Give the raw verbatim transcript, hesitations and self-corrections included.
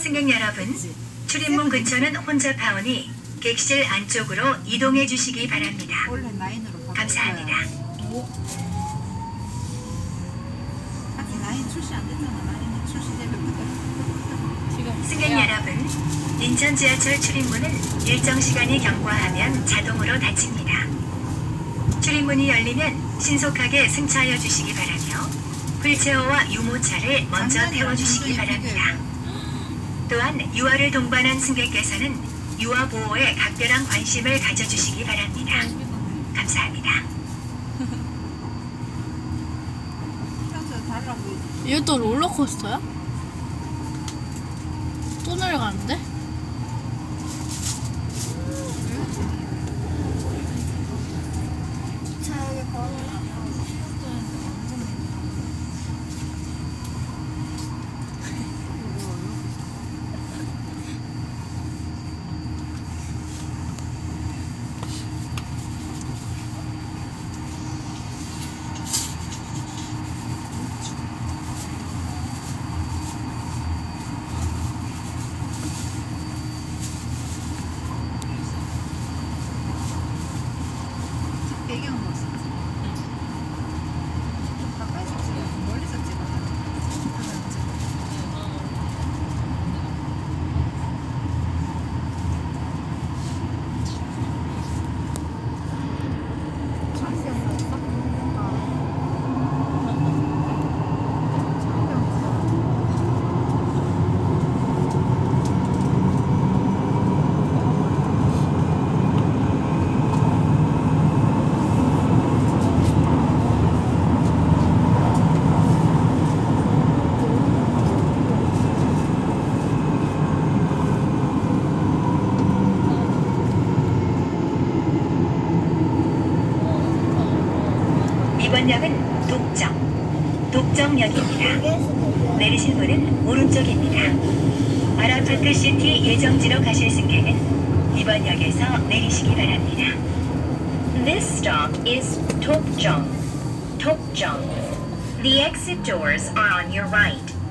승객 여러분, 출입문 근처는 혼잡하오니 객실 안쪽으로 이동해 주시기 바랍니다. 원래 라인으로 감사합니다. 아직 라인 출시 안 됐잖아. 라인이 출시되면 지금 승객 여러분, 인천 지하철 출입문은 일정 시간이 경과하면 자동으로 닫힙니다. 출입문이 열리면 신속하게 승차하여 주시기 바라며 휠체어와 유모차를 먼저 태워주시기 바랍니다. 또한 유아를 동반한 승객께서는 유아 보호에 각별한 관심을 가져주시기 바랍니다. 감사합니다. 이것도 롤러코스터야? 또 내려가는데? 배경 멋있지. 가까이서 찍어. 멀리서 찍어. 이번 역은 독정, 독정역입니다. 내리실 문은 오른쪽입니다. 아라파트 시티 예정지로 가실 승객은 이번 역에서 내리시기 바랍니다. This stop is Tokjeong. Tokjeong. The exit doors are on your right.